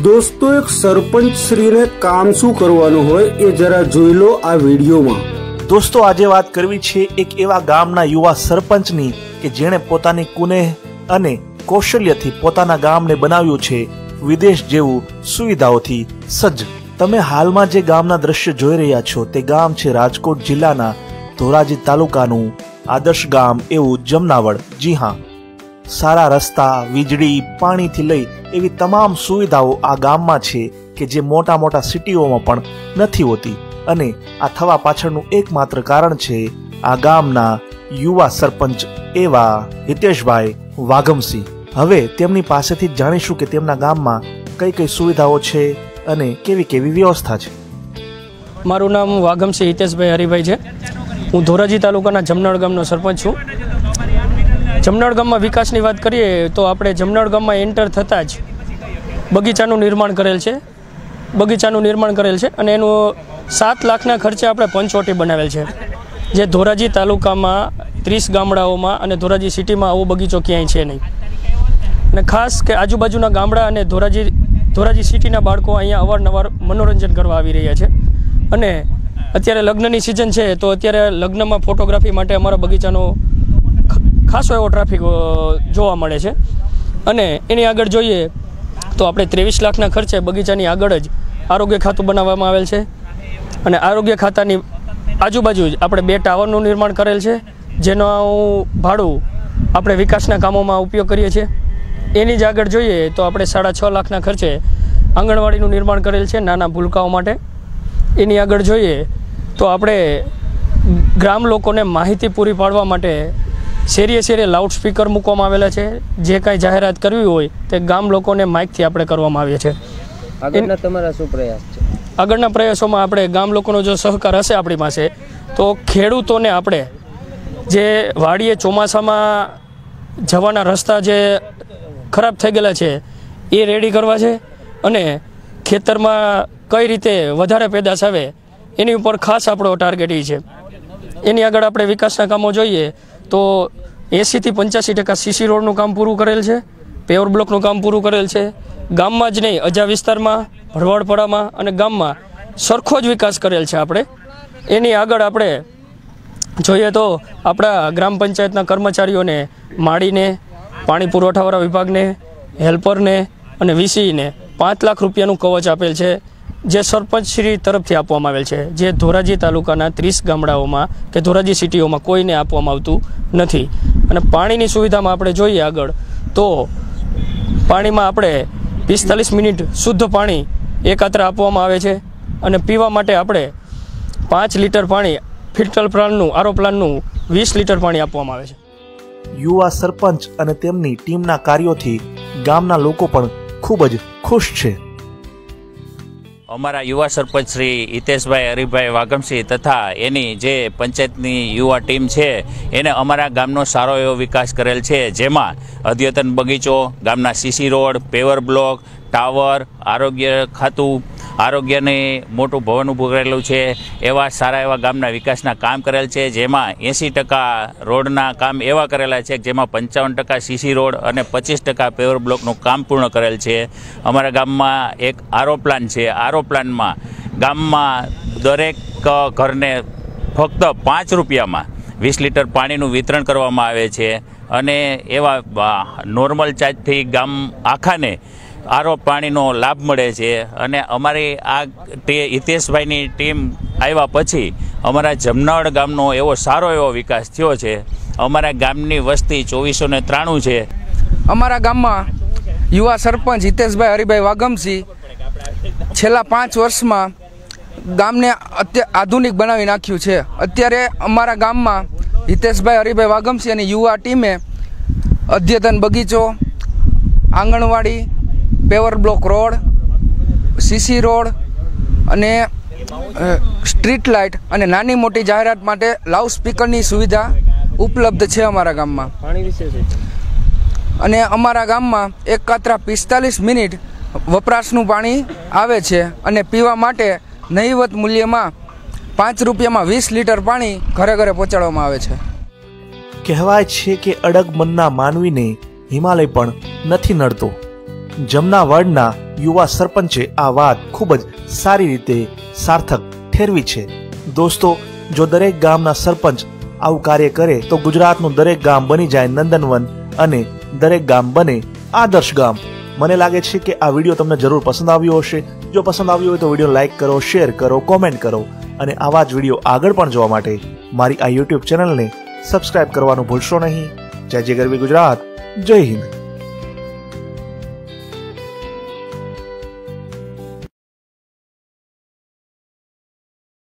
दोस्तों एक सरपंच श्री ने काम शू करवानुं होय ए जरा जोई लो आ विडियो में। दोस्तों आजे बात करवी छे एक एवा गामना युवा सरपंचनी के जेणे पोतानी कुनेह अने कौशल्यथी पोताना गामने बनाव्युं छे विदेश जेवुं सुविधाओथी सज्ज। तमे हालमां जे गामना दृश्य जोई रह्या छो ते गाम छे राजकोट जिल्लाना धोराजी तालुकानुं आदर्श गाम एवुं जमनावड़। जी हाँ, सारा रस्ता, वीजળી, पाणीथी लई एवी तमाम सुविधाओ आ गाममां छे के जे मोटा मोटा सिटीओमां पण नथी होती अने आ थवा पाछळनुं एकमात्र कारण छे आ गामना युवा सरपंच एवा हितेशभाई वाघमसिंह। हवे तेमनी पासेथी जाणीशुं के तेमना गाममां कई कई सुविधाओ छे अने केवी केवी व्यवस्था छे। मारुं नाम वाघमसिंह हितेशभाई हरिभाई छे। हूँ धोराजी तालुकाना जमनावड़ गामनो सरपंच छूं। जमनावड़ गाममां विकासनी वात करीए तो आपणे जमनावड़ गाममां एंटर थता ज बगीचानुं निर्माण करेल छे। बगीचानुं निर्माण करेल छे अने एनुं 7 लाखना खर्चे आपणे पंचवटी बनावेल छे, जे धोराजी तालुकामां 30 गामडाओमां अने धोराजी सिटीमां आवो बगीचो क्यांय छे नहीं। अने खास के आजुबाजुना गामडा अने धोराजी सिटीना बाळको अहींया अवारनवार मनोरंजन करवा आवी रह्या छे। अने अत्यारे लग्ननी सीजन छे तो अत्यारे लग्નમાં फोटोग्राफी माटे अमारा बगीचानो खासो एवो ट्राफिक जोवा मळे छे। अने एनी आगळ जोईए तो आपणे 23 लाखना खर्चे बगीचानी आगळ ज आरोग्य खाતું बनाववामां आवेल छे अने आरोग्य खातानी आजुबाजु ज आपणे 2 टावरनुं निर्माण करेल छे, जेनुं भाडું આપણે વિકાસના કામોમાં ઉપયોગ કરીએ છીએ। એની જ આગળ જોઈએ તો આપણે 6.5 લાખના ખર્ચે આંગણવાડીનું નિર્માણ કરેલ છે નાના ભૂલકાઓ માટે। એની આગળ જોઈએ તો આપણે ગ્રામ લોકોને માહિતી પૂરી પાડવા માટે શેરીએ શેરીએ લાઉડસ્પીકર મૂકવામાં આવેલા છે। જે કાંઈ જાહેરાત કરવી હોય તે ગામ લોકોને માઇકથી આપણે કરવામાં આવે છે। આગળના તમારા શું પ્રયાસ છે? આગળના પ્રયાસોમાં આપણે ગામ લોકોનો જો સહકાર હશે આપણી પાસે તો ખેડૂતોને આપણે જે વાડીએ ચોમાસામાં જવાના રસ્તા જે ખરાબ થઈ ગયેલા છે એ રેડી કરવા છે અને ખેતરમાં કઈ રીતે વધારે પેદાશ આવે એની ઉપર ખાસ આપણો ટાર્ગેટ એ છે। એની આગળ આપણે વિકાસના કામો જોઈએ તો 80 થી 85% સીસી રોડનું કામ પૂરું કરેલ છે, પેવર બ્લોકનું કામ પૂરું કરેલ છે। ગામમાં જ નહીં, અજા વિસ્તારમાં, ભરવાડપડામાં અને ગામમાં સરખો જ વિકાસ કરેલ છે આપણે। એની આગળ આપણે જોઈએ તો આપણા ગ્રામ પંચાયતના કર્મચારીઓને માળીને, પાણી પુરવઠાવાળા વિભાગને, હેલ્પરને અને વીસીને 5 લાખ રૂપિયાનું કવચ આપેલ છે, જે સરપંચશ્રી તરફથી આપવામાં આવેલ છે, જે ધોરાજી તાલુકાના 30 ગામડાઓમાં કે ધોરાજી સિટીઓમાં કોઈને આપવામાં આવતું નથી। અને પાણીની સુવિધામાં આપણે જોઈએ આગળ તો પાણીમાં આપણે 45 મિનિટ શુદ્ધ પાણી એકાત્ર આપવામાં આવે છે અને પીવા માટે આપણે 5 લીટર પાણી ફિલ્ટર પ્લાનનું આરો પ્લાનનું 20 લીટર પાણી આપવામાં આવે છે। યુવા સરપંચ અને તેમની ટીમના કાર્યોથી ગામના લોકો પણ ખૂબ જ ખુશ છે। અમારા યુવા સરપંચ શ્રી હિતેશભાઈ હરિભાઈ વાઘમસિંહ તથા એની જે પંચાયતની યુવા ટીમ છે એને અમારા ગામનો સારો એવો વિકાસ કરેલ છે, જેમાં અદ્યતન બગીચો, ગામના CC road, paver block, tower, આરોગ્ય ખાતું, આરોગ્યને મોટું ભવન ઊભું કરેલું છે, એવા સારા એવા ગામના વિકાસના કામ કરેલ છે। જેમાં 80% રોડના કામ એવા કરેલા છે જેમાં 55% સીસી રોડ અને 25% પેવર બ્લોકનું કામ પૂર્ણ કરેલ છે। અમારા ગામમાં એક આરો પ્લાન છે। આરો પ્લાનમાં ગામમાં દરેક ઘરને ફક્ત 5 રૂપિયામાં 20 લીટર પાણીનું વિતરણ કરવામાં આવે છે અને એવા નોર્મલ ચાર્જથી ગામ આખાને આરો પાણીનો લાભ મળે છે। અને અમારી આ હિતેશભાઈની ટીમ આવ્યા પછી અમારા જમનાવડ ગામનો એવો સારો એવો વિકાસ થયો છે। અમારા ગામની વસ્તી 2493 છે। અમારા ગામમાં યુવા સરપંચ હિતેશભાઈ હરિભાઈ વાઘમસિંહ છેલ્લા 5 વર્ષમાં ગામને આધુનિક બનાવી નાખ્યું છે। અત્યારે અમારા ગામમાં હિતેશભાઈ હરિભાઈ વાઘમસિંહ અને યુવા ટીમે અદ્યતન બગીચો, આંગણવાડી, paver block road, CC road અને સ્ટ્રીટ લાઇટ અને નાની મોટી જાહેરાત માટે લાઉડ સ્પીકરની સુવિધા ઉપલબ્ધ છે અમારા ગામમાં। અને અમારા ગામમાં એકાત્રા 45 મિનિટ વપરાશનું પાણી આવે છે અને પીવા માટે નહીવત મૂલ્યમાં 5 રૂપિયામાં 20 લીટર પાણી ઘરે ઘરે પહોંચાડવામાં આવે છે। કહેવાય છે કે અડગ મનના માનવીને હિમાલય પણ નથી નડતો। જમનાવડના યુવા સરપંચે આ વાત ખૂબ જ સારી રીતે સાર્થક ઠેરવી છે। દોસ્તો, જો દરેક ગામના સરપંચ આવું કાર્ય કરે તો ગુજરાતનું દરેક ગામ બની જાય નંદનવન અને દરેક ગામ બને આદર્શ ગામ। મને લાગે છે કે આ વિડીયો તમને જરૂર પસંદ આવ્યો હશે। જો પસંદ આવ્યો હોય તો વિડીયો લાઈક કરો, શેર કરો, કોમેન્ટ કરો અને આવા જ વિડીયો આગળ પણ જોવા માટે મારી આ યુટ્યુબ ચેનલને સબસ્ક્રાઇબ કરવાનું ભૂલશો નહીં। જય જય ગરવી ગુજરાત, જય હિન્દ।